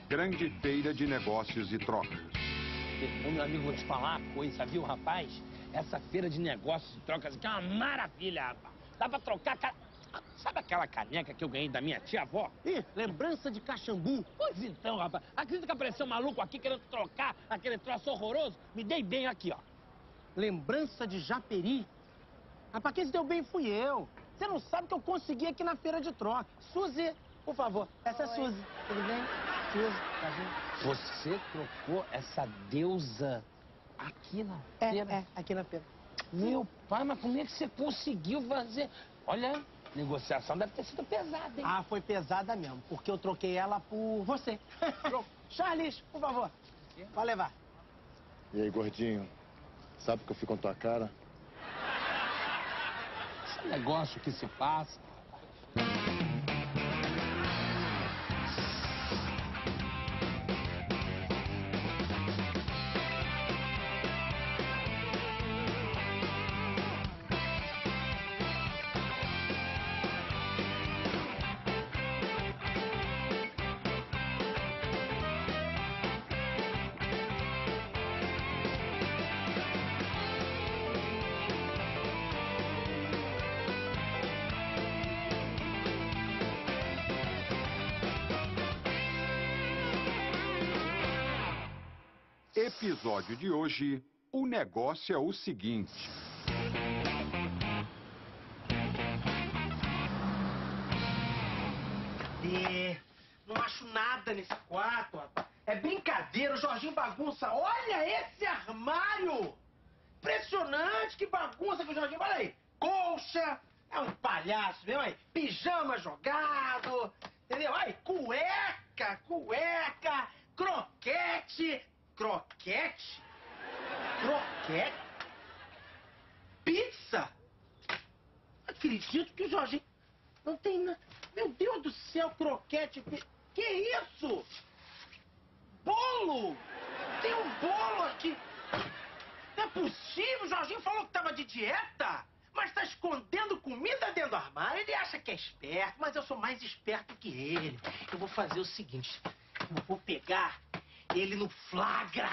grande feira de negócios e trocas. Ô, meu amigo, vou te falar uma coisa, viu, rapaz? Essa feira de negócios e trocas aqui é uma maravilha, rapaz. Dá pra trocar... Sabe aquela caneca que eu ganhei da minha tia-avó? Ih, lembrança de Caxambu. Pois então, rapaz. Acredita que apareceu um maluco aqui querendo trocar aquele troço horroroso? Me dei bem aqui, ó. Lembrança de Japeri. Rapaz, quem se deu bem fui eu. Você não sabe que eu consegui aqui na feira de troca. Suzy, por favor. Essa é Suzy. Tudo bem? Suzy, tá vendo? Você trocou essa deusa aqui na feira? É, aqui na feira. Meu pai, mas como é que você conseguiu fazer? Olha, negociação deve ter sido pesada, hein? Ah, foi pesada mesmo, porque eu troquei ela por você. Charles, por favor. Pode levar. E aí, gordinho? Sabe que eu fico com tua cara? Esse negócio que se passa. Episódio de hoje, o negócio é o seguinte. Não acho nada nesse quarto, rapaz. É brincadeira, o Jorginho bagunça. Olha esse armário! Impressionante, que bagunça que o Jorginho... Olha aí, colcha, é um palhaço, viu aí? Pijama jogado, entendeu? Aí, cueca, croquete... Croquete? Croquete? Pizza? Acredito que o Jorginho não tem nada. Meu Deus do céu, croquete. Que isso? Bolo? Tem um bolo aqui. Não é possível, o Jorginho falou que tava de dieta. Mas tá escondendo comida dentro do armário. Ele acha que é esperto, mas eu sou mais esperto que ele. Eu vou fazer o seguinte. Eu vou pegar ele no flagra.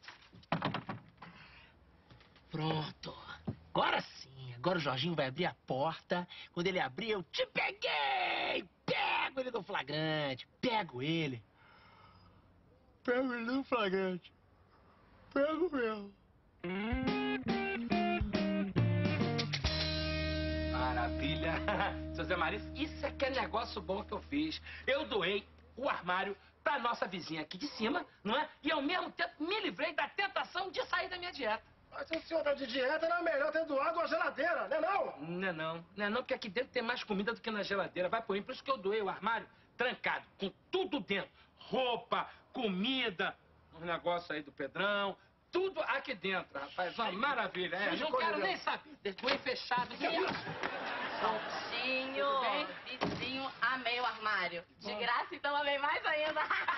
Pronto. Agora sim. Agora o Jorginho vai abrir a porta. Quando ele abrir, eu te peguei! Pego ele no flagrante. Pego ele. Pego ele no flagrante. Pego mesmo. Maravilha. Seu Zé Marista, isso é que é negócio bom que eu fiz. Eu doei o armário pra nossa vizinha aqui de cima, não é? E ao mesmo tempo me livrei da tentação de sair da minha dieta. Mas se o senhor tá de dieta, era melhor ter doado a geladeira, né não? Não é não, porque aqui dentro tem mais comida do que na geladeira. Vai por mim, por isso que eu doei o armário trancado, com tudo dentro. Roupa, comida, os negócios aí do Pedrão, tudo aqui dentro, rapaz. Uma maravilha. É, não quero nem saber. Doei fechado. Que isso? Vizinho, vizinho, amei o armário. De graça, então amei mais ainda.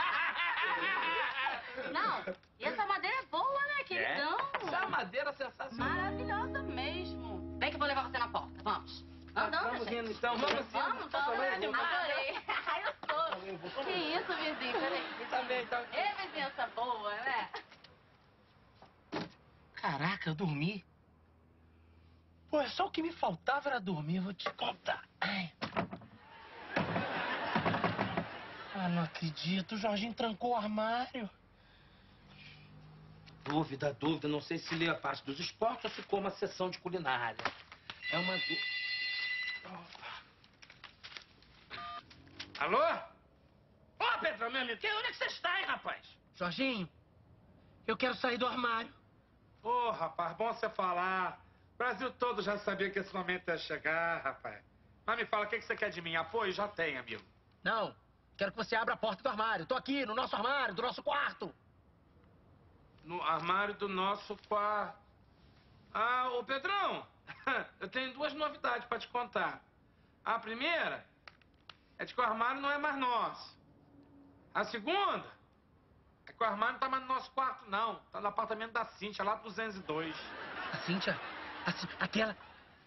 Não, e essa madeira é boa, né, queridão? Essa madeira sensacional. Maravilhosa mesmo. Vem que eu vou levar você na porta, vamos. Vamos indo então, vamos indo. Vamos. Adorei. Ai, eu sou. Que isso, vizinho, peraí. Também, tá. Ê, vizinhança boa, né? Caraca, eu dormi. Pô, só o que me faltava era dormir, vou te contar. Ai. Ah, não acredito, o Jorginho trancou o armário. Dúvida. Não sei se lê a parte dos esportes ou ficou uma sessão de culinária. É uma dúvida. Alô? Ô, Pedrão, meu amigo, onde é que você está, hein, rapaz? Jorginho, eu quero sair do armário. Ô, rapaz, bom você falar. O Brasil todo já sabia que esse momento ia chegar, rapaz. Mas me fala, o que você quer de mim? Apoio? Já tem, amigo. Não, quero que você abra a porta do armário. Tô aqui, no nosso armário, do nosso quarto. No armário do nosso quarto. Ah, ô Pedrão, eu tenho duas novidades pra te contar. A primeira é de que o armário não é mais nosso. A segunda é que o armário não tá mais no nosso quarto, não. Tá no apartamento da Cíntia, lá 202. A Cíntia? Aquela...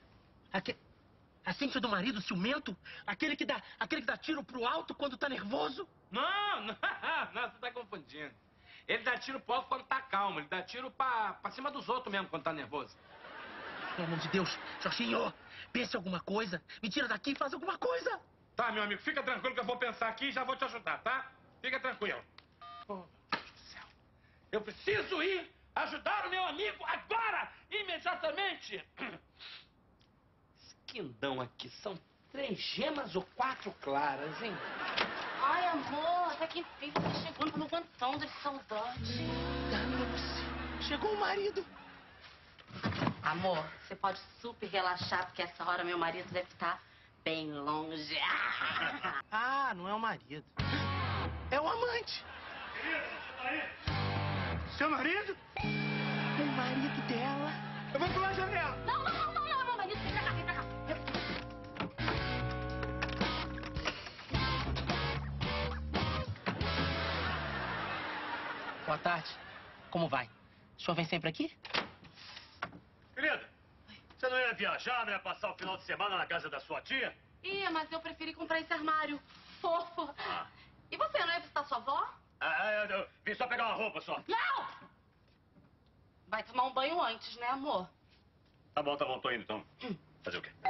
A Cíntia do marido ciumento? Aquele que dá tiro pro alto quando tá nervoso? Não, Não, você tá confundindo. Ele dá tiro pro alto quando tá calmo. Ele dá tiro pra cima dos outros mesmo quando tá nervoso. Pelo amor de Deus, Jorginho, pense alguma coisa. Me tira daqui e faz alguma coisa. Tá, meu amigo, fica tranquilo que eu vou pensar aqui e já vou te ajudar, tá? Fica tranquilo. Oh, meu Deus do céu. Eu preciso ir ajudar o meu amigo agora, imediatamente. Esse quindão aqui são 3 gemas ou 4 claras, hein? Ai, amor, até que enfim você chegou, não tô aguentando de saudade. Danou-se. Chegou o marido. Amor, você pode super relaxar, porque essa hora meu marido deve estar bem longe. Ah, não é o marido. É o amante. Seu marido? O marido dela. Eu vou pular a janela. Não, meu marido, vem pra cá, vem pra cá. Boa tarde. Como vai? O senhor vem sempre aqui? Querida, você não ia viajar, não ia passar o final de semana na casa da sua tia? Ih, mas eu preferi comprar esse armário fofo. Ah. E você, não ia visitar sua avó? Eu vim só pegar uma roupa só. Não! Vai tomar um banho antes, né, amor? Tá bom, tô indo então. Fazer o quê?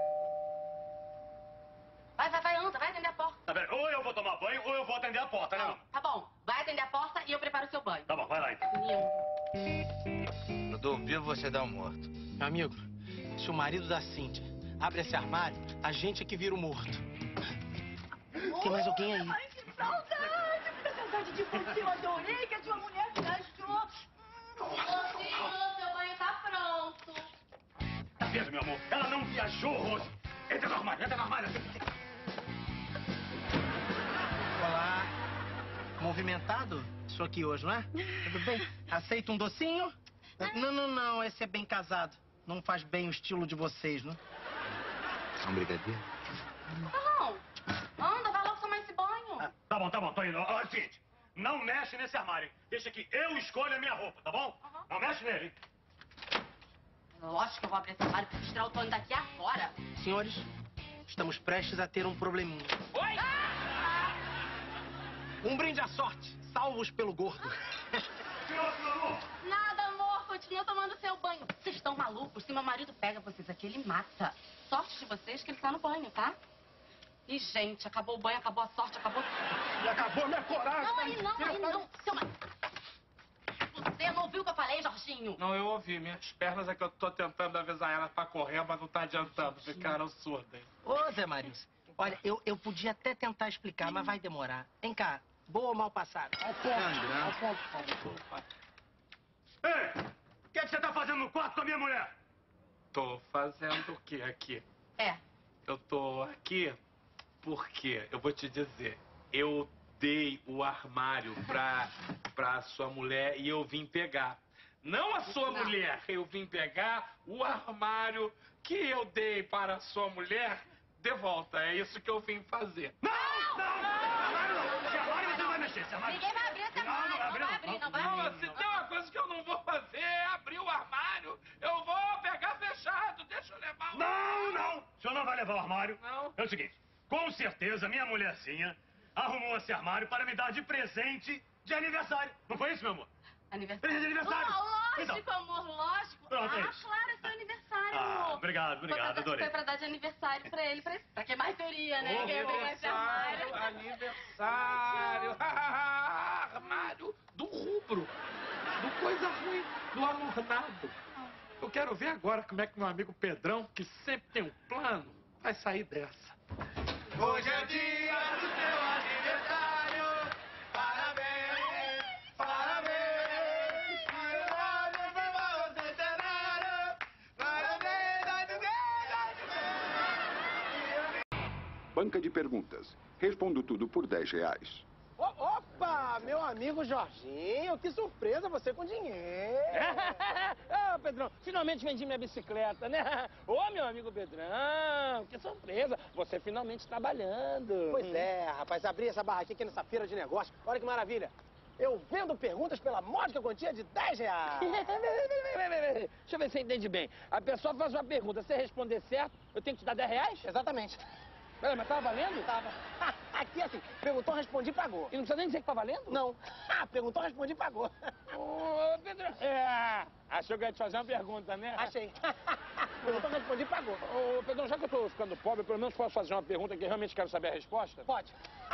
Vai, anda, vai atender a porta. Tá bem, ou eu vou tomar banho ou eu vou atender a porta, né, não? Tá bom, vai atender a porta e eu preparo o seu banho. Tá bom, vai lá então. Menino. Eu dou vivo, você dá um morto. Meu amigo, se o marido da Cíntia abre esse armário, a gente é que vira o morto. Tem mais alguém aí? Ai, que saudade! Muita saudade de você. Eu adorei que a sua mulher viajou. Gordinho, seu banho tá pronto. Tá vendo, meu amor? Ela não viajou, Rose. Entra no armário. Olá. Movimentado? Isso aqui hoje, não é? Tudo bem? Aceita um docinho? Não. Esse é bem casado. Não faz bem o estilo de vocês, não? Um brigadeiro? Não, anda, vai logo tomar esse banho. Tá bom, tô indo. Olha o seguinte, não mexe nesse armário, hein? Deixa que eu escolho a minha roupa, tá bom? Não mexe nele, hein? Lógico que eu vou abrir esse armário pra tirar o Tony daqui agora. Senhores, estamos prestes a ter um probleminha. Oi! Um brinde à sorte, salvos pelo gordo. Nada, amor, continua tomando seu banho. Vocês estão malucos? Se meu marido pega vocês aqui, ele mata. Sorte de vocês que ele tá no banho, tá? Ih, gente, acabou o banho, acabou a sorte, acabou tudo. E acabou minha coragem. Não, aí não. Seu marido. Você não ouviu o que eu falei, Jorginho? Não, eu ouvi. Minhas pernas é que eu tô tentando avisar elas pra correr, mas não tá adiantando. Ficaram surdas. Ô, Zé Maris, olha, eu podia até tentar explicar, mas vai demorar. Vem cá, boa ou mal passada? Ei, o que você tá fazendo no quarto com a minha mulher? Tô fazendo o que aqui? É. Eu tô aqui porque, eu vou te dizer, eu dei o armário pra sua mulher e eu vim pegar. Não a sua mulher, eu vim pegar o armário que eu dei para a sua mulher de volta. É isso que eu vim fazer. Não! Esse armário você não vai mexer, esse armário. Ninguém vai abrir esse armário, não vai abrir. Não, se tem uma coisa que eu não vou fazer é abrir o armário. Eu vou pegar fechado, deixa eu levar o Não! O senhor não vai levar o armário. Não. É o seguinte, com certeza minha mulherzinha arrumou esse armário para me dar de presente de aniversário. Não foi isso, meu amor? Aniversário. Presente de aniversário. Lógico, Então. amor, lógico. Pronto, é isso. Claro, é seu aniversário, amor. Obrigado, Foi adorei. pra dar de aniversário pra ele. Pra que mais teoria, né? Quem ia pegar esse armário? Aniversário. Armário do rubro. Do coisa ruim, do amornado. Eu quero ver agora como é que meu amigo Pedrão, que sempre tem um plano, vai sair dessa. Hoje é dia do seu aniversário. Parabéns, parabéns. Parabéns pelo centenário. Parabéns, Banca de perguntas. Respondo tudo por R$10. Opa, meu amigo Jorginho, que surpresa você com dinheiro. Ah, Pedrão, finalmente vendi minha bicicleta, né? Ô, meu amigo Pedrão, que surpresa, você finalmente trabalhando. Pois é, rapaz, abri essa barraquinha aqui nessa feira de negócio. Olha que maravilha. Eu vendo perguntas pela módica quantia de R$10. Deixa eu ver se você entende bem. A pessoa faz uma pergunta, se você responder certo, eu tenho que te dar R$10? Exatamente. Peraí, mas tava valendo? Tava. Aqui, assim, perguntou, respondi, pagou. E não precisa nem dizer que tá valendo? Não. Perguntou, respondi, pagou. Ô, Pedro... achou que eu ia te fazer uma pergunta, né? Achei. Perguntou, respondi, pagou. Ô, Pedrão, já que eu tô ficando pobre, pelo menos posso fazer uma pergunta que eu realmente quero saber a resposta? Pode.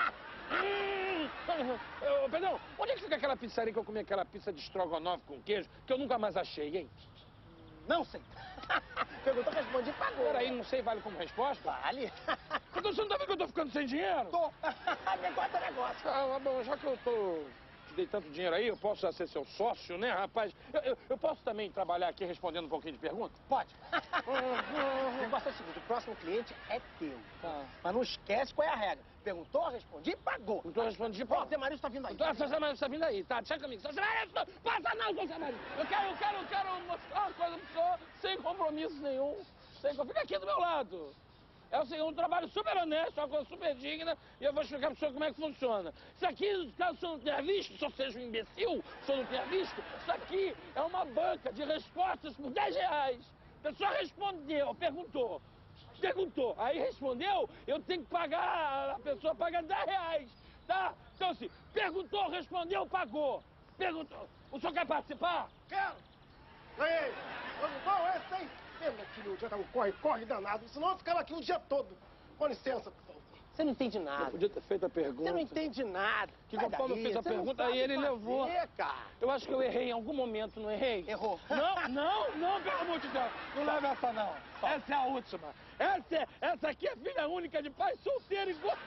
Ô, Pedrão, onde é que fica aquela pizzaria que eu comi aquela pizza de estrogonofe com queijo, que eu nunca mais achei, hein? Não sei. Perguntou, respondi, pagou. Peraí, não sei, vale como resposta? Vale. Então você não tá vendo que eu tô ficando sem dinheiro? Tô. Negócio é negócio. Ah, bom, já que eu te dei tanto dinheiro aí, eu posso já ser seu sócio, né, rapaz? Eu posso também trabalhar aqui respondendo um pouquinho de perguntas? Pode. O negócio é o seguinte, o próximo cliente é teu. Tá. Mas não esquece qual é a regra. Perguntou, respondi, pagou. Então respondi, Ó, pagou. o Zé Mário tá vindo aí. Então, seu Zé Mário tá vindo aí, tá? Deixa comigo. Seu Zé Mário, passa não, seu Zé Mário. Eu quero mostrar uma coisa pro senhor, sem compromisso nenhum. Fica aqui do meu lado. É o seguinte, um trabalho super honesto, uma coisa super digna, e eu vou explicar pro senhor como é que funciona. Isso aqui, caso o senhor não tenha visto, se eu seja um imbecil, se o senhor não tenha visto, isso aqui é uma banca de respostas por R$10. A pessoa respondeu, perguntou, aí respondeu, eu tenho que pagar, a pessoa paga R$10, tá? Então assim, perguntou, respondeu, pagou. Perguntou, o senhor quer participar? Quero. Ei, bom, esse aí. Meu filho, já tá um corre danado, senão eu ficava aqui o dia todo. Com licença, por favor. Você não entende nada. Eu podia ter feito a pergunta. Você não entende nada. Que conforme eu fiz a pergunta, aí ele levou. Cara. Eu acho que eu errei em algum momento, não errei? Errou. Não, pelo amor de Deus. Não leva essa, não. Essa é a última. Essa aqui é filha única de pai solteiro e gordo.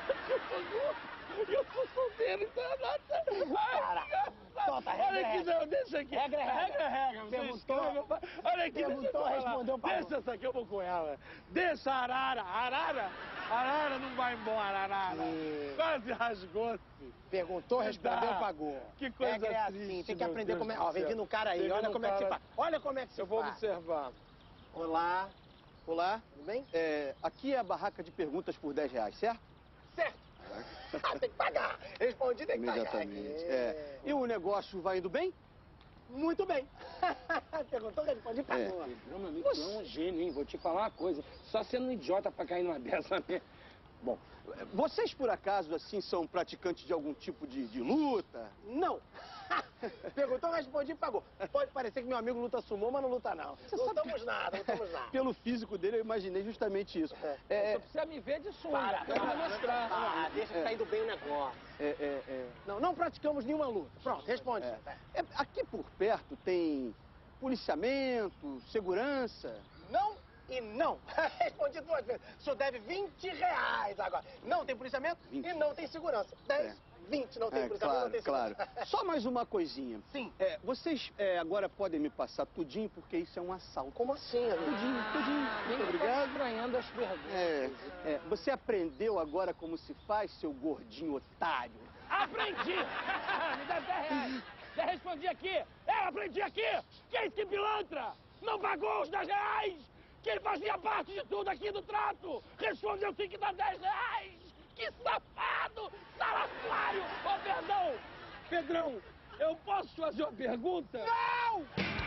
Eu sou solteiro, então é nada. Para. Solta, Olha aqui, não, deixa aqui. Regra. Perguntou, olha aqui, perguntou, respondeu, pagou. Deixa essa aqui, eu vou com ela. Deixa a arara. Arara não vai embora, arara. Quase rasgou-se. Perguntou, respondeu, pagou. Que coisa regra é triste, assim, tem que meu aprender Deus como é. do Ó, vem céu. vindo um cara aí, Vem olha vindo como um é que se cara. faz. Olha como é que se Eu vou faz. observar. Olá, Olá, tudo bem? aqui é a barraca de perguntas por R$10, certo? Certo. Tem que pagar. Respondi, tem que pagar. Imediatamente. E o negócio vai indo bem? Muito bem. Perguntou, respondi, pagou. Meu amigo, tu é um gênio, hein? Vou te falar uma coisa. Só sendo um idiota pra cair numa dessa mesmo. Bom, vocês por acaso, assim, são praticantes de algum tipo de luta? Não. Perguntou, respondi, pagou. Pode parecer que meu amigo luta sumô, mas não luta não. Não estamos nada. Pelo físico dele, eu imaginei justamente isso. Só precisa me ver de sunga. Para, eu vou mostrar. deixa que tá indo bem o negócio. Não praticamos nenhuma luta. Pronto, responde. Aqui por perto tem policiamento, segurança? Não e não. Respondi 2 vezes. O senhor deve R$20 agora. Não tem policiamento 20. E não tem segurança. 10, 20 não tem policiamento, claro, não tem segurança. Claro. Só mais uma coisinha. Sim. Vocês agora podem me passar tudinho, porque isso é um assalto. Como assim, amigo? Tudinho. Muito obrigado. Estranhando as perguntas. Você aprendeu agora como se faz, seu gordinho otário? Aprendi! Me dá R$10. Já respondi aqui. Aprendi aqui. Que é isso, que pilantra? Não pagou os R$10. Que ele fazia parte de tudo aqui do trato. Respondeu sim que dá R$10. Que safado! Salafrário! Ô, perdão! Pedrão, eu posso fazer uma pergunta? Não!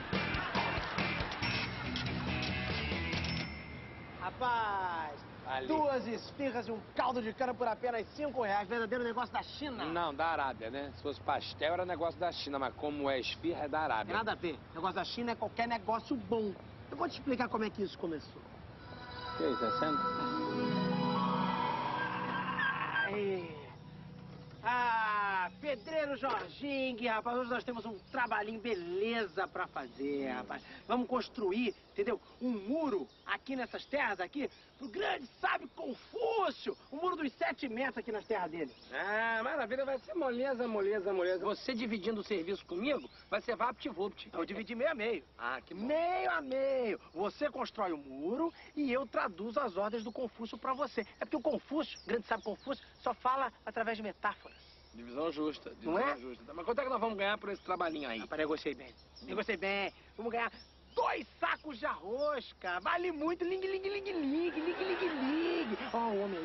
Rapaz, Ali. 2 esfirras e um caldo de cana por apenas R$5. Verdadeiro negócio da China. Não, da Arábia, né? Se fosse pastel, era negócio da China, mas como é esfirra, é da Arábia. Tem nada a ver. O negócio da China é qualquer negócio bom. Eu vou te explicar como é que isso começou. Que isso, é senta? Pedreiro Jorginho, rapaz, hoje nós temos um trabalhinho beleza pra fazer, rapaz. Vamos construir, entendeu? Um muro aqui nessas terras aqui, pro grande sábio Confúcio. Um muro dos 7 metros aqui nas terras dele. Ah, maravilha, vai ser moleza. Você dividindo o serviço comigo, vai ser vapt-vupt. Eu dividi meio a meio. Ah, que bom. Meio a meio. Você constrói o muro e eu traduzo as ordens do Confúcio pra você. É porque o Confúcio, o grande sábio Confúcio, só fala através de metáforas. Divisão justa, Não é? justa. Mas quanto é que nós vamos ganhar por esse trabalhinho aí? Rapaz, negociei bem. Negociei bem. Vamos ganhar 2 sacos de arroz, cara. Vale muito. Ling. Ó, o homem.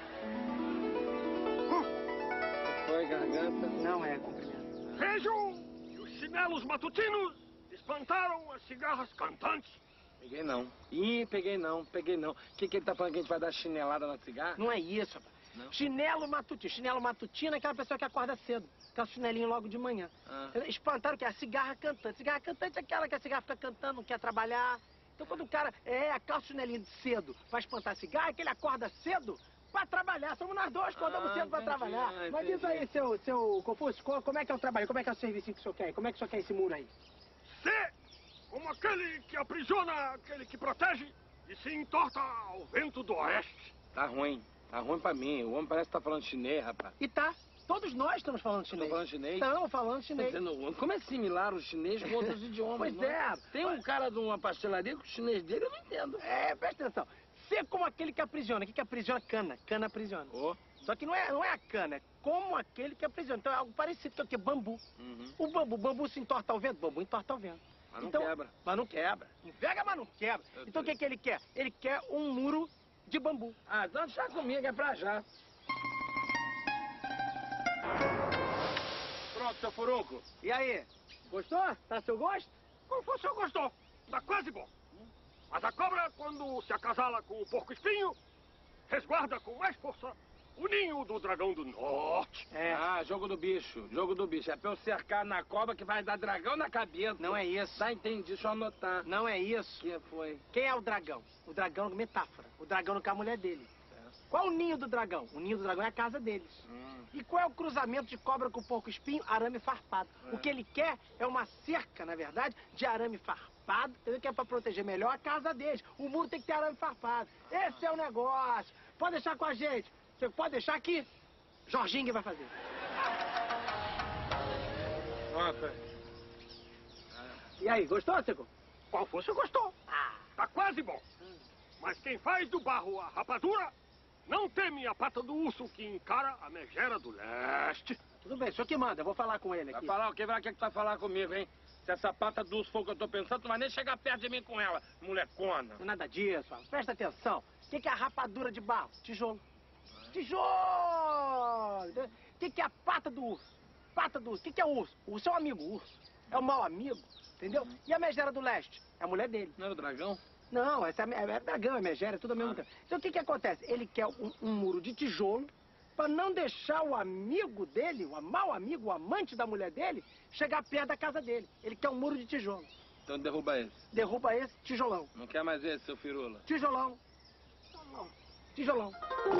Foi, garganta? Não é cumprimento. Vejam que os chinelos matutinos espantaram as cigarras cantantes. Peguei não. Ih, peguei não. O que ele tá falando que a gente vai dar chinelada na cigarra? Não é isso, rapaz. Não? Chinelo matutino. Chinelo matutino é aquela pessoa que acorda cedo. Aquela chinelinho logo de manhã. Espantaram o que é a cigarra cantante. Cigarra cantante é aquela que a cigarra fica cantando, não quer trabalhar. Então quando o cara aquela chinelinho de cedo vai espantar a cigarra, é que ele acorda cedo pra trabalhar. Somos nós dois que acordamos cedo pra trabalhar. Mas diz aí, seu Confúcio, como é que é o trabalho? Como é que é o serviço que o senhor quer? Como é que o senhor quer esse muro aí? Ser como aquele que aprisiona, aquele que protege e se entorta ao vento do oeste. Tá ruim pra mim. O homem parece que tá falando chinês, rapaz. E tá. Todos nós estamos falando chinês. Estamos falando chinês? Estamos falando chinês. Como é similar o chinês com outros idiomas? Pois é. Tem um cara de uma pastelaria que o chinês dele eu não entendo. Presta atenção. Ser como aquele que aprisiona. O que aprisiona? Cana. Cana aprisiona. Só que não é a cana, é como aquele que aprisiona. Então é algo parecido, que é bambu. O bambu se entorta ao vento? Bambu entorta ao vento. Mas não quebra. Mas não quebra. Enverga, mas não quebra. Então o que ele quer? Ele quer um muro de bambu. Então deixa comigo, é pra já. Pronto, seu furunco. E aí? Gostou? Tá seu gosto? O senhor gostou. Tá quase bom. Mas a cobra, quando se acasala com o porco-espinho, resguarda com mais força o ninho do dragão do norte. Jogo do bicho. É pra eu cercar na cobra que vai dar dragão na cabeça. Não é isso. Tá, entendi. Deixa eu anotar. Não é isso. Que foi? Quem é o dragão? O dragão é metáfora. O dragão não quer a mulher dele. Qual é o ninho do dragão? O ninho do dragão é a casa deles. E qual é o cruzamento de cobra com porco-espinho? Arame farpado. O que ele quer é uma cerca, na verdade, de arame farpado, entendeu? Que é pra proteger melhor a casa deles. O muro tem que ter arame farpado. Esse é o negócio. Pode deixar com a gente. Você pode deixar aqui. Jorginho vai fazer. Nota. E aí, gostou, Seco? Qual fosse, gostou. Tá quase bom. Mas quem faz do barro a rapadura não teme a pata do urso que encara a megera do leste. Tudo bem, o senhor que manda, eu vou falar com ele aqui. Vai falar o quê? Vai que tu vai falar comigo, hein? Se essa pata do urso for o que eu tô pensando, tu não vai nem chegar perto de mim com ela, molecona. Não é nada disso, presta atenção. O que é a rapadura de barro? Tijolo. Tijolo! O que é a pata do urso? Pata do urso. O que é o urso? O urso é um amigo, o urso. É um mau amigo, entendeu? E a megera do leste? É a mulher dele. Não era o dragão? Não, essa é dragão, é megera, é tudo ao mesmo tempo. Então o que acontece? Ele quer um muro de tijolo para não deixar o amigo dele, o mau amigo, o amante da mulher dele, chegar perto da casa dele. Ele quer um muro de tijolo. Então derruba esse. Derruba esse, tijolão. Não quer mais esse, seu firula? Tijolão. Tijolão.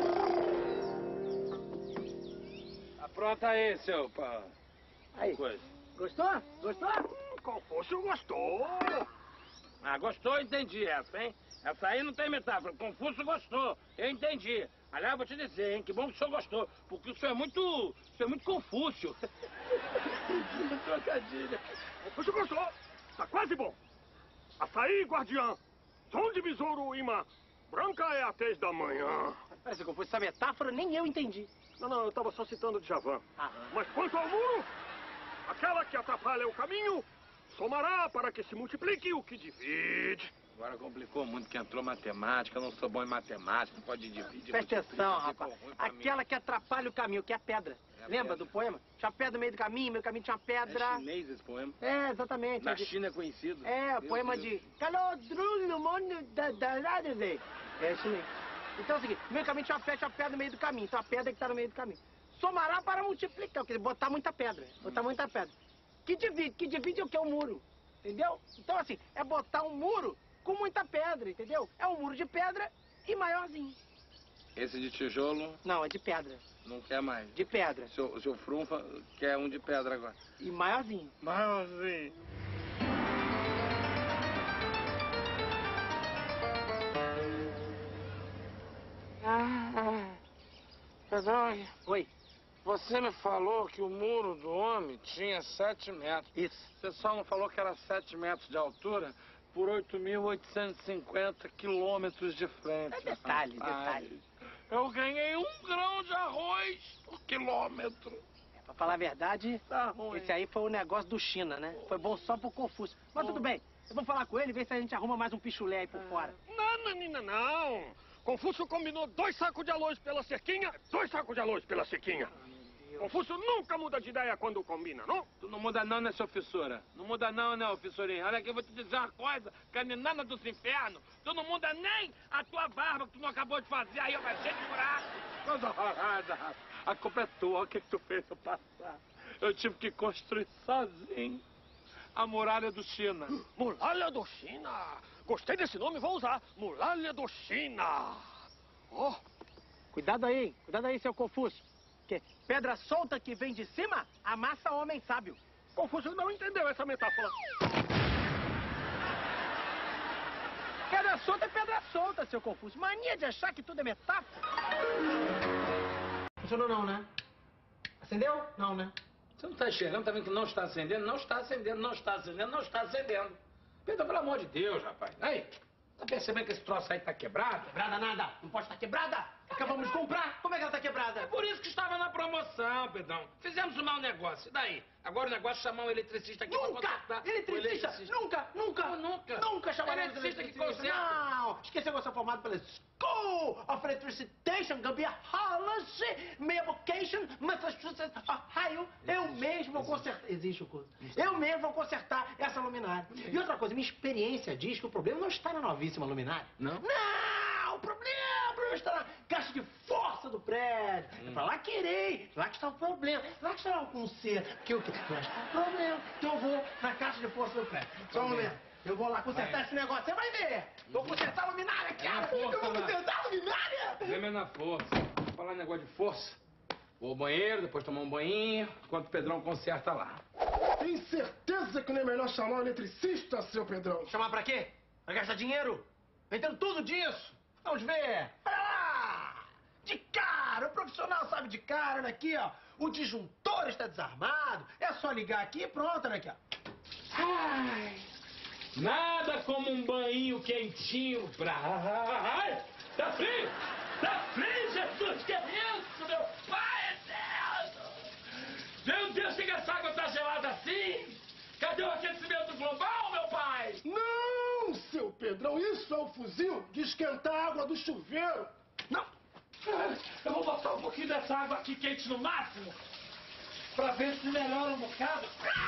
Tá pronto aí, seu pá. Aí. Coisa. Gostou? Gostou? Qual fosse, gostou. Gostou, entendi essa, hein? Essa aí não tem metáfora. Confúcio gostou, eu entendi. Aliás, vou te dizer, hein? Que bom que o senhor gostou, porque o senhor é muito Confúcio. Trocadilho. Confúcio gostou, tá quase bom. Açaí, guardiã, som de besouro, imã. Branca é a tez da manhã. Parece Confúcio, essa metáfora nem eu entendi. Não, eu tava só citando Djavan. Mas quanto ao muro, aquela que atrapalha o caminho somará para que se multiplique o que divide. Agora complicou muito que entrou matemática, eu não sou bom em matemática, não pode dividir. Presta atenção, rapaz. Aquela que atrapalha o caminho, que é a pedra. Lembra do poema? Tinha pedra no meio do caminho, meu caminho tinha uma pedra. É chinês esse poema? É, exatamente. Na China é conhecido. É, o poema de... Calodruno, mundo da nada, velho. É chinês. Então é o seguinte, meu caminho tinha uma pedra no meio do caminho, então a pedra que tá no meio do caminho. Somará para multiplicar, quer dizer, botar muita pedra. Botar muita pedra. Que divide o que é o muro, entendeu? Então assim, é botar um muro com muita pedra, entendeu? É um muro de pedra e maiorzinho. Esse de tijolo? Não, é de pedra. Não quer mais? De pedra. O seu Frunfa quer um de pedra agora. E maiorzinho. Maiorzinho. Pedrão. Oi. Você me falou que o muro do homem tinha 7 metros. Isso. Você só não falou que era 7 metros de altura por 8.850 quilômetros de frente. É detalhe, detalhe. Eu ganhei 1 grão de arroz por quilômetro. Pra falar a verdade, tá ruim. Esse aí foi o negócio do China, né? Foi bom só pro Confúcio. Mas tudo bem, eu vou falar com ele e ver se a gente arruma mais um pichulé aí por fora. Não. Confúcio combinou 2 sacos de arroz pela cerquinha, 2 sacos de arroz pela sequinha. Confúcio nunca muda de ideia quando combina, não? Tu não muda não, né, seu fissura? Não muda não, né, ô fissurinha? Olha aqui, eu vou te dizer uma coisa, caninana dos infernos. Tu não muda nem a tua barba que tu não acabou de fazer, aí vai cheio de buraco. Coisa horrorosa, rapaz. A culpa é tua, o que tu fez eu passar? Eu tive que construir sozinho a muralha do China. Muralha do China! Gostei desse nome, vou usar. Muralha do China! Oh, cuidado aí, seu Confúcio. Que pedra solta que vem de cima amassa homem sábio. Confúcio não entendeu essa metáfora. Pedra solta, seu Confúcio. Mania de achar que tudo é metáfora. Funcionou não, né? Acendeu? Não, né? Você não está enxergando, tá vendo que não está acendendo? Não está acendendo, não está acendendo, não está acendendo. Pedro, pelo amor de Deus, rapaz. Aí, tá percebendo que esse troço aí tá quebrado? Quebrada nada. Não pode estar quebrada. Acabamos de comprar. Como é que ela tá quebrada? É por isso que estava na promoção, Pedrão. Fizemos um mau negócio. E daí? Agora o negócio é chamar um eletricista aqui pra consertar. Eletricista? Nunca chamaremos eletricista que conserta. Não! Esqueceu que eu sou formado pela School of Electrification, Gambiarrology, Meavocation, Massachusetts, Ohio. Eu mesmo vou consertar. Existe o curso. Eu mesmo vou consertar essa luminária. E outra coisa, minha experiência diz que o problema não está na novíssima luminária. Não? Não! O problema está na caixa de força do prédio. É pra lá querer. Lá que está o problema. Lá que está o conserto. Porque o quê? Lá está o problema. Então eu vou na caixa de força do prédio. Só um momento. Eu vou lá consertar esse negócio. Você vai ver. Vou consertar a luminária, cara. Eu vou consertar a luminária. Problema é na força. Vou falar negócio de força. Vou ao banheiro, depois tomar um banhinho, enquanto o Pedrão conserta lá. Tem certeza que não é melhor chamar um eletricista, seu Pedrão? Chamar pra quê? Pra gastar dinheiro? Entendo tudo disso. Vamos ver. Olha lá. De cara. O profissional sabe de cara. Olha aqui, ó. O disjuntor está desarmado. É só ligar aqui e pronto. Olha aqui, ó. Ai, nada como um banho quentinho pra... Ai, tá frio? Tá frio, Jesus? Que é isso, meu pai eterno? Meu Deus, chega essa água tá gelada assim? Cadê o aquecimento global, meu pai? Não, seu Pedrão, isso é o fuzil de esquentar a água do chuveiro. Não. Eu vou botar um pouquinho dessa água aqui quente no máximo, pra ver se melhora um bocado.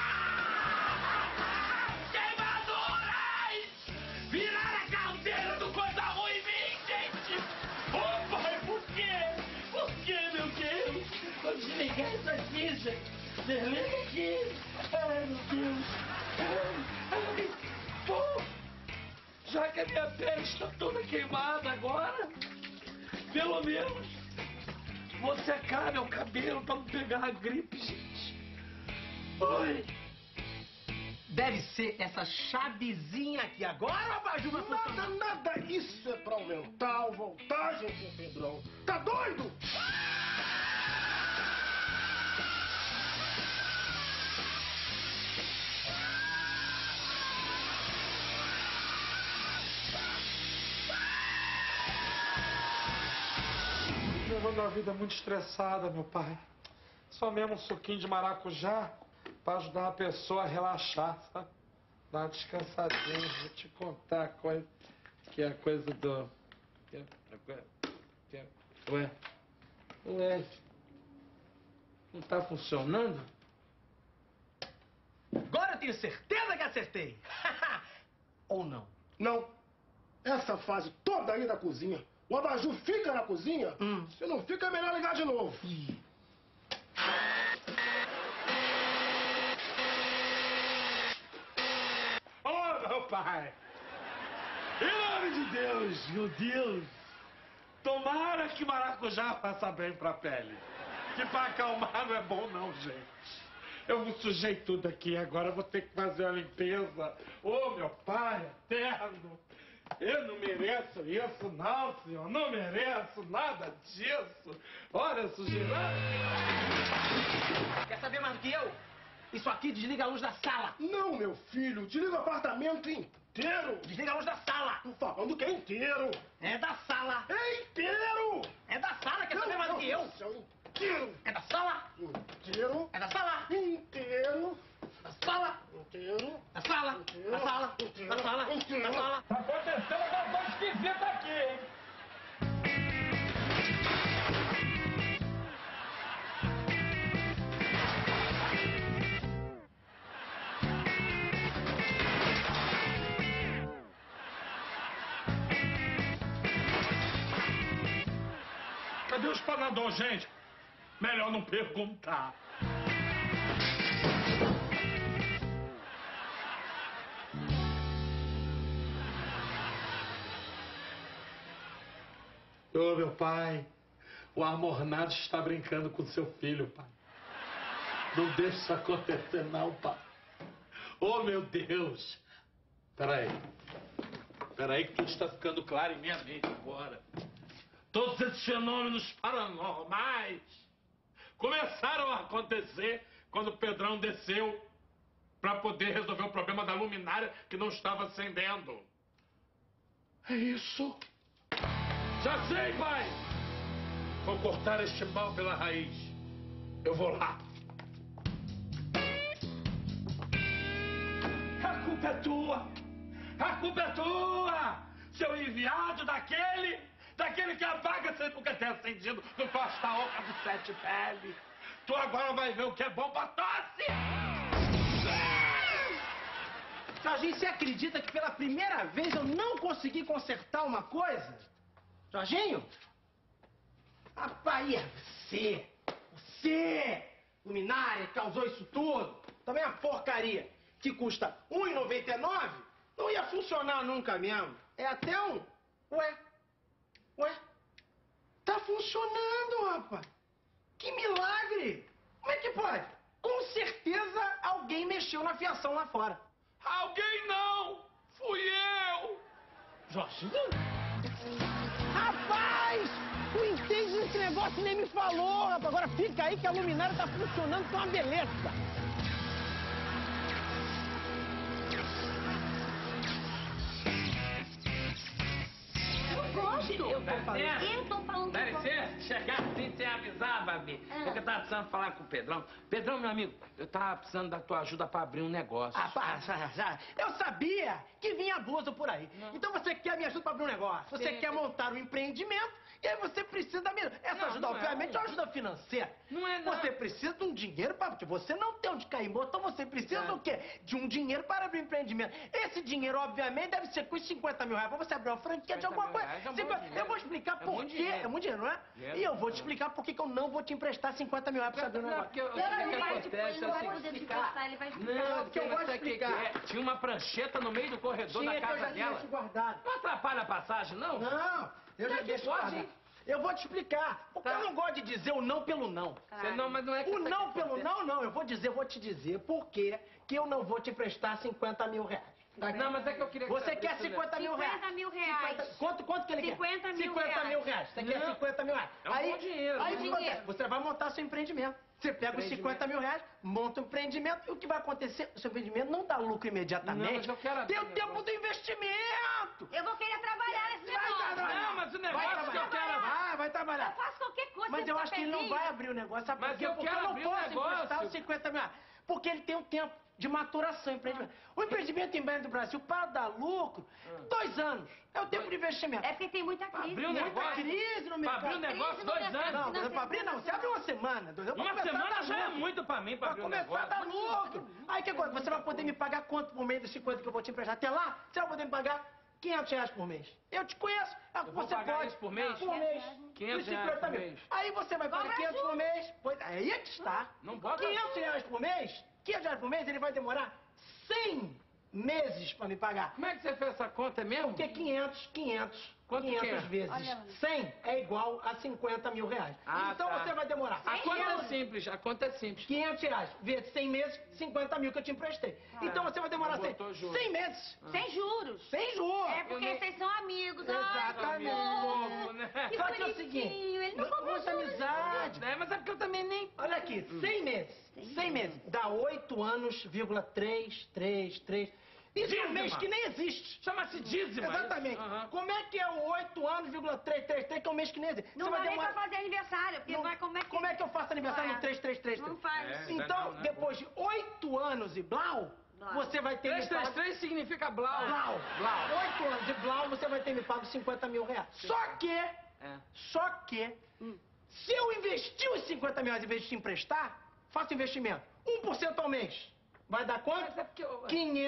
Queimaduras! Viraram a caldeira do coisa ruim em mim, gente! Ô, pai, por quê? Por quê, meu Deus? Vou desligar isso aqui, gente. Desliga aqui. Ai, meu Deus. Ai, pô. Já que a minha pele está toda queimada agora, pelo menos vou secar meu cabelo para não pegar a gripe, gente. Ai. Deve ser essa chavezinha aqui agora, abajur vai funcionar. Nada. Isso é pra aumentar a voltagem, seu Pedrão. Tá doido? Levando a vida muito estressada, meu pai. Só mesmo um suquinho de maracujá para ajudar a pessoa a relaxar, sabe? Dar uma descansadinha. Vou te contar a coisa que é a coisa do... Ué, não tá funcionando? Agora eu tenho certeza que acertei. Ou não? Não. Essa fase toda aí da cozinha. O abajur fica na cozinha? Se não fica, é melhor ligar de novo. Oh, meu pai! Em nome de Deus, meu Deus! Tomara que maracujá faça bem pra pele. Que pra acalmar não é bom não, gente. Eu me sujei tudo aqui, agora eu vou ter que fazer a limpeza. Ô, meu pai eterno! Eu não mereço isso, não, senhor. Não mereço nada disso. Olha, sujeira. Quer saber mais do que eu? Isso aqui desliga a luz da sala. Não, meu filho. Desliga o apartamento inteiro. Desliga a luz da sala. Tô falando que é inteiro. É da sala. É inteiro. É da sala. Quer saber mais do que eu? Inteiro. É da sala. Inteiro. É da sala. Inteiro. Da sala. Inteiro. Da sala. Da sala. Da sala. Da sala. Tá acontecendo alguma coisa esquisita aqui, hein? Cadê o espanador, gente? Melhor não perguntar. Ô, meu pai, o Amornado está brincando com seu filho, pai. Não deixa isso acontecer, não, pai. Ô, meu Deus. Peraí que tudo está ficando claro em minha mente agora. Todos esses fenômenos paranormais começaram a acontecer quando o Pedrão desceu para poder resolver o problema da luminária que não estava acendendo. É isso. Já sei, pai! Vou cortar este mal pela raiz. Eu vou lá. A culpa é tua! A culpa é tua! Seu enviado daquele que apaga sem nunca ter acendido no Costa Oca do Sete Pele. Tu agora vai ver o que é bom pra tosse! Jorginho, você acredita que pela primeira vez eu não consegui consertar uma coisa? Jorginho? Rapaz, você, luminária, causou isso tudo. Também a porcaria que custa R$1,99 não ia funcionar nunca mesmo. É até um... Ué, tá funcionando, rapaz. Que milagre. Como é que pode? Com certeza alguém mexeu na fiação lá fora. Alguém não! Fui eu! Jorginho? Rapaz! Tu entende desse negócio e nem me falou, rapaz. Agora fica aí que a luminária tá funcionando com uma beleza. Eu gosto. Eu tô falando. Dá licença, chegar assim sem avisar, Babi. É que eu tava precisando falar com o Pedrão. Pedrão, meu amigo, eu tava precisando da tua ajuda pra abrir um negócio. Eu sabia que vinha abuso por aí. Não. Então você quer me ajuda pra abrir um negócio. Você quer montar um empreendimento e aí você precisa da minha... Essa ajuda, obviamente, é uma ajuda financeira. Não é não. Você precisa de um dinheiro para... Porque você não tem onde cair morto, então você precisa do quê? De um dinheiro para abrir um empreendimento. Esse dinheiro, obviamente, deve ser com os R$50 mil pra você abrir uma franquia de alguma coisa. Eu vou explicar por quê. É muito dinheiro, não é? E eu vou te explicar por que eu não vou te emprestar R$50 mil pra você abrir um negócio. Ele vai poder explicar. Ele vai explicar. Porque eu vou explicar. Tinha uma prancheta no meio do corredor da casa dela. Não atrapalha a passagem, não? Não, eu já deixo guardado. Eu vou te explicar. Porque eu não gosto de dizer o não pelo não. Não, mas não é que o não pelo não, não. Eu vou te dizer por que eu não vou te emprestar R$50 mil. Não, mas é que eu queria... Você quer R$50 mil? R$50 mil. Quanto que ele quer? 50 mil. 50 mil reais. Você quer R$50 mil? É um bom dinheiro. Aí você vai montar seu empreendimento. Você pega os R$50 mil, monta um empreendimento e o que vai acontecer? O seu empreendimento não dá lucro imediatamente. Não, mas eu quero... Tem o tempo do investimento. Eu vou querer trabalhar nesse negócio. Não, mas o negócio que eu quero... Vai trabalhar. Eu faço qualquer coisa. Mas eu acho que ele não vai abrir o negócio. Sabe por quê? Porque eu não posso emprestar os R$50 mil. Porque ele tem um tempo de maturação, empreendimento. O empreendimento em médio do Brasil, para dar lucro, 2 anos. É o tempo de investimento. É porque tem muita crise. Abriu muita crise no mercado. Para abrir um negócio, 2 anos. Não, para abrir não. Você abre uma semana. Uma semana já é muito para mim, para abrir um negócio. Pra começar a dar lucro. Aí que coisa? Você vai poder me pagar quanto por mês dos 50 que eu vou te emprestar? Até lá, você vai poder me pagar R$500 por mês. Eu te conheço. Você pode. Isso por mês? Por mês. R$500 por mês. Aí você vai pagar 500 por mês. Aí é que está. Não bota... R$500 por mês. R$500 por mês, ele vai demorar 100 meses para me pagar. Como é que você fez essa conta mesmo? Porque 500 Quanto 500 vezes 100 é igual a R$50 mil. Então você vai demorar. A conta é simples, R$500 vezes 100 meses, 50 mil que eu te emprestei. Então você vai demorar 100 meses. Sem juros. Sem juros. É porque vocês são amigos. Exatamente. Que só que é o seguinte, ele não comprou muita amizade. Mas é porque eu também nem... Olha aqui, 100 meses. 100 meses. Dá 8 anos, 3. Isso é um mês que nem existe. Chama-se dízimo. Exatamente. Como é que é o 8 anos, 333, que é um mês que nem existe? Não vai nem pra fazer aniversário, porque vai como é que eu faço aniversário no 3333? Não faz. Então, depois de 8 anos e blau, você vai ter 333 significa blau. Blau. 8 anos de blau, você vai ter me pago R$50 mil. Só que, se eu investir os R$50 mil em vez de te emprestar, faço investimento 1% ao mês. Vai dar quanto?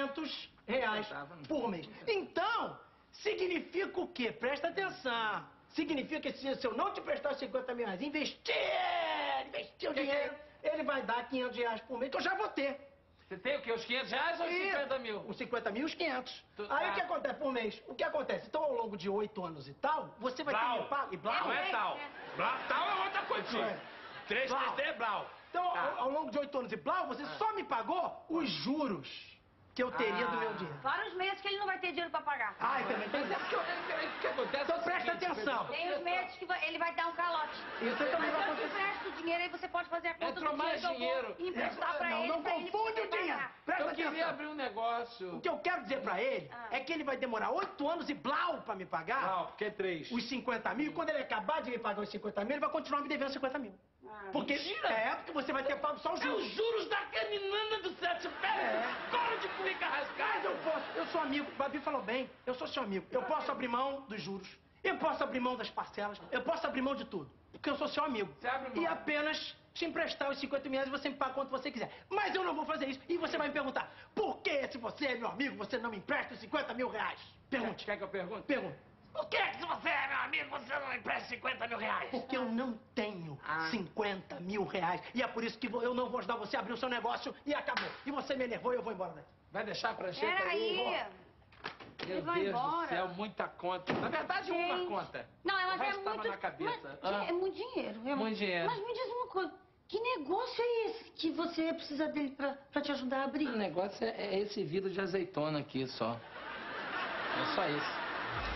R$500 por mês. Então, significa o quê? Presta atenção. significa que se eu não te prestar os 50 mil reais, investir o dinheiro, ele vai dar 500 reais por mês, que eu já vou ter. Você tem o quê? Os 500 reais ou os 50 mil? Os 50 mil e os 500. Aí tá. o que acontece por mês? O que acontece? Então, ao longo de 8 anos e tal, você vai ter me pago. E Blau? Não é tal. Tal é outra coisa, tio. 333 é Blau. Então, ao longo de 8 anos e Blau, você só me pagou os juros que eu teria do meu dinheiro. Fora os meses que ele não vai ter dinheiro pra pagar. Ah, também tem isso. O que acontece? Então presta atenção. Tem os meses que ele vai dar um calote. Isso também Mas vai eu te acontecer. empresto o dinheiro, aí você pode fazer a conta Entrou do mais dinheiro que eu vou emprestar pra ele. Não pra ele confunde poder o dinheiro. pagar. Presta Eu queria atenção. abrir um negócio. O que eu quero dizer pra ele é que ele vai demorar 8 anos e Blau pra me pagar. Blau, porque é 3. Os 50 mil. E quando ele acabar de me pagar os 50 mil, ele vai continuar me devendo 50 mil. Porque, porque você vai ter pago só os É juros. os juros da caninana do Sete Pés. Para de comer carrascado. Eu sou amigo, o Babi falou bem, eu sou seu amigo. Eu posso abrir mão dos juros, eu posso abrir mão das parcelas, eu posso abrir mão de tudo. Porque eu sou seu amigo. Você abre mão. E apenas te emprestar os 50 mil reais e você me paga quanto você quiser. Mas eu não vou fazer isso. E você vai me perguntar, por que, se você é meu amigo, você não me empresta os 50 mil reais? Pergunte. Quer que eu pergunte? Pergunte. Por que se você é meu amigo, você não empresta 50 mil reais? Porque eu não tenho 50 mil reais. E é por isso que eu não vou ajudar você a abrir o seu negócio e acabou. E você me enervou e eu vou embora daí. Vai deixar pra encher? Peraí. Meu Ele vai Deus embora. do céu, muita conta. Na verdade, uma Gente. conta. Não, O mas é resto tava muito... na cabeça. Mas, é muito dinheiro. Muito dinheiro. Mas me diz uma coisa. Que negócio é esse que você precisa dele pra te ajudar a abrir? O negócio é esse vidro de azeitona aqui só. É só isso.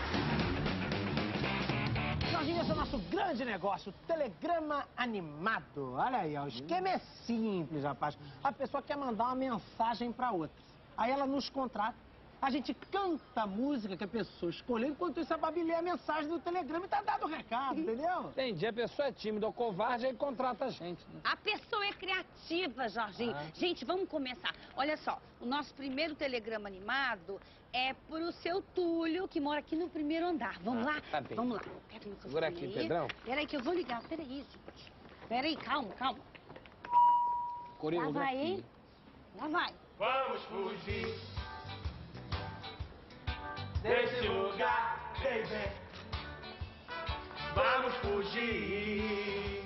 Jorginho, esse é o nosso grande negócio, o telegrama animado. Olha aí, ó, o esquema é simples, rapaz. A pessoa quer mandar uma mensagem pra outra. Aí ela nos contrata. A gente canta a música que a pessoa escolheu, enquanto isso a Babi lê a mensagem do telegrama e tá dado o recado, entendeu? Entendi. A pessoa é tímida ou covarde, aí contrata a gente, né? A pessoa é criativa, Jorginho. Gente, vamos começar. Olha só, o nosso primeiro telegrama animado é pro seu Túlio, que mora aqui no primeiro andar. Vamos lá? Tá bem. Vamos lá. Pega o microfone. Segura aqui, aí. Pedrão. Peraí que eu vou ligar. Peraí, gente. Peraí, calma, calma. Lá Coreografia. vai, hein? Lá vai. Vamos fugir desse lugar, baby. Vamos fugir.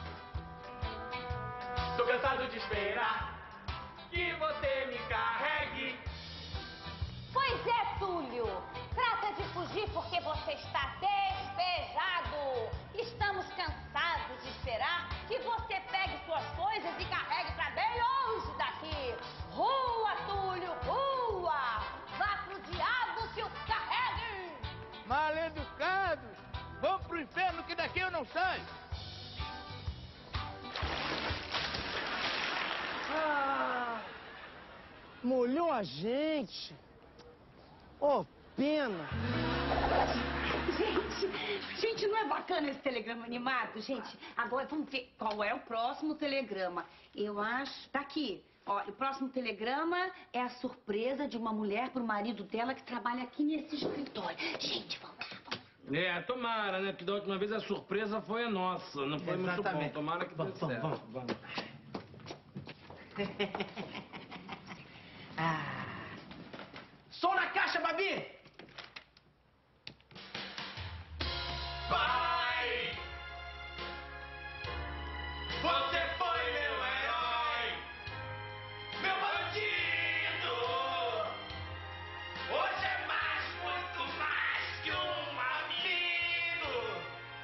Tô cansado de esperar que você me carregue. Pois é, Túlio. Trata de fugir porque você está despejado. Estamos cansados de esperar que você pegue suas coisas e carregue para bem longe daqui. Rua, Túlio, rua! Vá pro diabo que o carregue! Mal-educados! Vão pro inferno que daqui eu não saio! Molhou a gente. Oh, pena. Gente, não é bacana esse telegrama animado, gente? Agora vamos ver qual é o próximo telegrama. Eu acho... Tá aqui. Ó, o próximo telegrama é a surpresa de uma mulher pro marido dela que trabalha aqui nesse escritório. Gente, vamos lá, vamos lá. É, tomara, né? Porque da última vez a surpresa foi a nossa. Não foi muito bom. Tomara que dê certo. Vamos. Som na caixa, Babi! Pai, você foi meu herói, meu bandido. Hoje é muito mais que um amigo.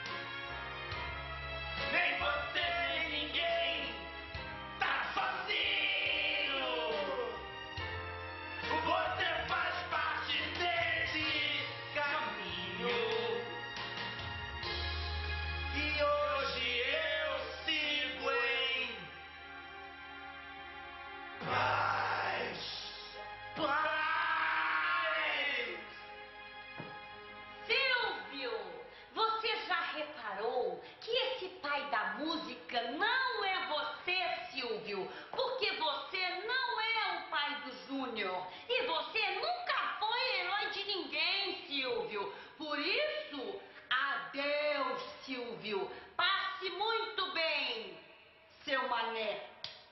Nem você nem ninguém tá sozinho. Você faz parte desse caminho. E hoje eu sigo em paz. Silvio, você já reparou que esse pai da música não é você, Silvio? Porque você não é o pai do Júnior. E você nunca foi herói de ninguém, Silvio. Por isso, adeus, Silvio. Passe muito bem, seu mané.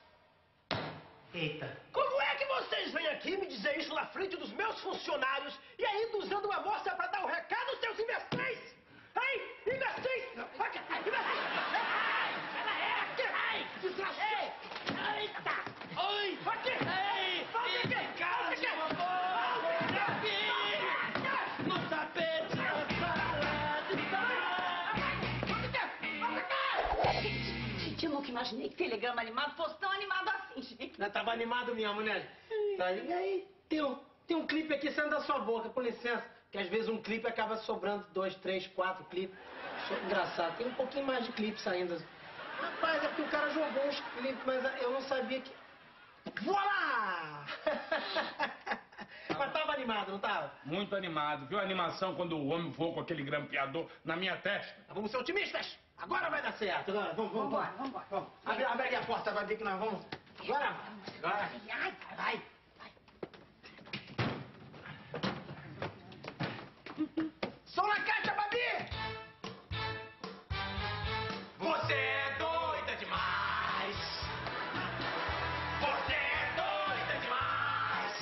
Eita. Como é que vocês vêm aqui me dizer isso na frente dos meus funcionários e ainda usando uma moça pra dar o recado, seus imbecis? Hein? Me dá sim! Vai cá! Me dá sim! Ela é aqui! Ai! Desgraçado! Eita! Oi! Aqui! Ei! Volta aqui! Cara de uma boca! Aqui! No tapete da sala de sala! Volta aqui! Volta aqui! Gente, eu nunca imaginei que telegrama animado fosse tão animado assim, gente. Não tava animado mesmo, né? Tá aí. E aí, tem um clipe aqui saindo da sua boca, com licença. Que às vezes um clipe acaba sobrando 2, 3, 4 clipes. Achei engraçado. Tem um pouquinho mais de clipes saindo. Rapaz, é porque o cara jogou uns clipes, mas eu não sabia que... Voilá! Mas tava animado, não tava? Muito animado. Viu a animação quando o homem voou com aquele grampeador na minha testa? Vamos ser otimistas! Agora vai dar certo. Agora, vamos. Vamos. Abre aí a porta, vai ver que nós vamos... Agora. Vai. Som na caixa, Babi! Você é doida demais! Você é doida demais!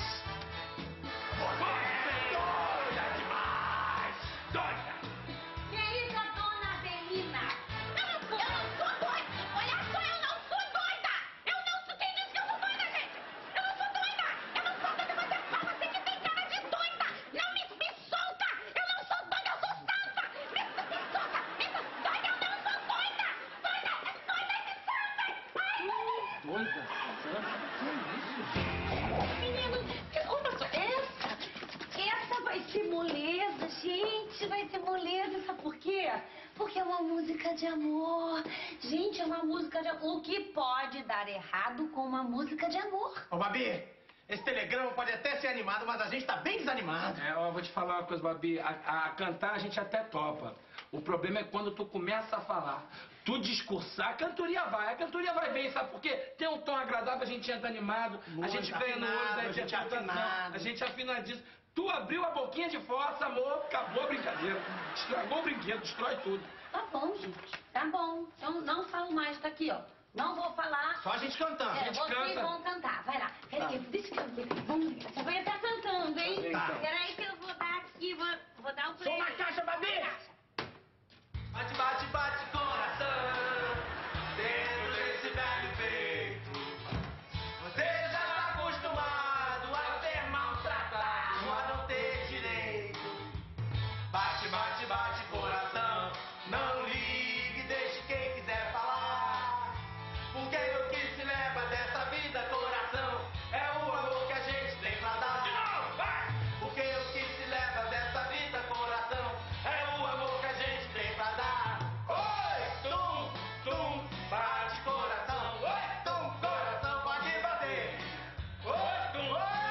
Você é doida demais! Doida! Que é isso, dona Adelina? Eu não sou doida! Olha só, eu não sou doida! Eu não sou... Quem disse que eu sou doida, gente? Eu não sou doida! Eu não sou doida, você fala assim que tem cara de doida! Não me solta! Eu não sou doida, eu sou santa! Me solta! Doida, eu não sou doida! Doida e santa! Ai, Doida? Que isso? Menino, olha só, essa vai ser moleza, gente, vai ser moleza, sabe por quê? Porque é uma música de amor. Gente, é uma música de amor. O que pode dar errado com uma música de amor? Ô, Babi, esse telegrama pode até ser animado, mas a gente tá bem desanimado. Eu vou te falar uma coisa, Babi. A cantar a gente até topa. O problema é quando tu começa a falar. Tu discursar, a cantoria vai bem, sabe por quê? Tem um tom agradável, a gente entra animado, a gente ganha no olho da interpretação, a gente afinadíssimo. Tu abriu a boquinha de força, amor, acabou a brincadeira. Estragou o brinquedo, destrói tudo. Tá bom, gente, tá bom. Então não falo mais, tá aqui, ó. Não vou falar. Só a gente cantando. A gente vocês vão cantar, vai lá. Peraí, deixa eu ver. Vamos, você vai estar cantando, hein? Tá. Peraí que eu vou dar aqui, vou dar o play. Som na caixa, Babi! Bate, bate, bate coração dentro desse velho peito. Você já tá acostumado a ser maltratado, a não ter direito. Bate, bate, bate coração, não ligue, deixe quem quiser falar. Porque o que se leva dessa vida, coração, é o amor que a gente tem pra dar. De novo, vai! Porque o que se leva dessa vida, coração, é o amor que a gente tem pra dar. Oi, tum, tum, bate coração. Oi, tum, coração, pode bater. Oi, tum,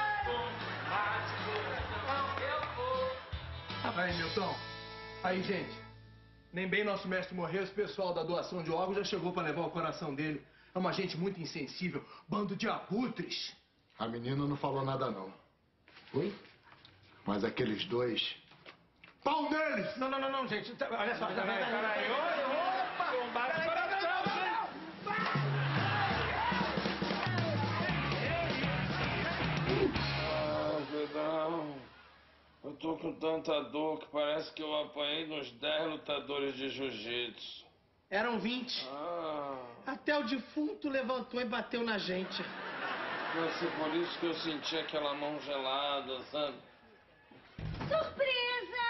bate coração. Eu vou. Aí, Milton. Aí, gente. Nem bem nosso mestre morreu, esse pessoal da doação de órgãos já chegou pra levar o coração dele. É uma gente muito insensível. Bando de abutres. A menina não falou nada, não. Oi? Mas aqueles dois... Pau neles! Não, gente. Olha só. Peraí. Opa! Bate coração, Pedrão. Eu tô com tanta dor que parece que eu apanhei nos 10 lutadores de jiu-jitsu. Eram 20. Até o defunto levantou e bateu na gente. Vai ser por isso que eu senti aquela mão gelada, sabe? Surpresa!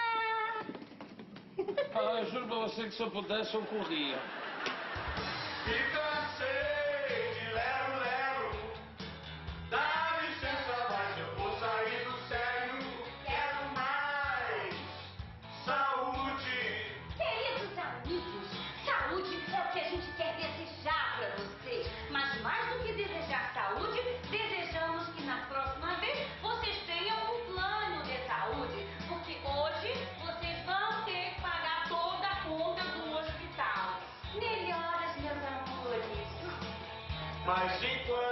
Eu juro pra você que se eu pudesse eu corria. Me cansei de lero-lero. Dá licença, mas eu vou sair do sério. Quero mais saúde. Queridos amigos, saúde é o que a gente quer desejar para vocês. Mas mais do que desejar saúde, desejamos que na próxima vez vocês tenham um plano de saúde. Porque hoje vocês vão ter que pagar toda a conta do hospital. Melhoras, meus amores. Mais 5 anos.